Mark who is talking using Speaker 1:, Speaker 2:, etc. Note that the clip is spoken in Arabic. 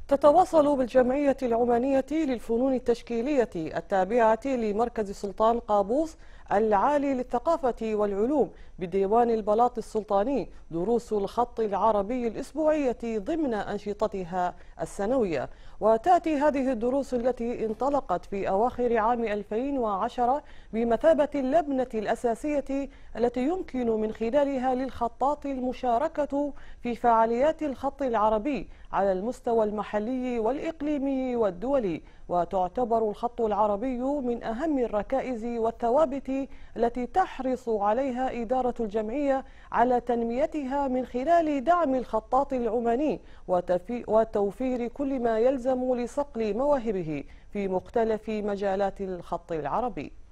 Speaker 1: تتواصل بالجمعية العمانية للفنون التشكيلية التابعة لمركز سلطان قابوس العالي للثقافة والعلوم بديوان البلاط السلطاني دروس الخط العربي الأسبوعية ضمن أنشطتها السنوية. وتأتي هذه الدروس التي انطلقت في أواخر عام 2010 بمثابة اللبنة الأساسية التي يمكن من خلالها للخطاط المشاركة في فعاليات الخط العربي على المستوى المحلي والإقليمي والدولي. وتعتبر الخط العربي من أهم الركائز والثوابت التي تحرص عليها إدارة الجمعية على تنميتها من خلال دعم الخطاط العماني وتوفير كل ما يلزم لصقل مواهبه في مختلف مجالات الخط العربي.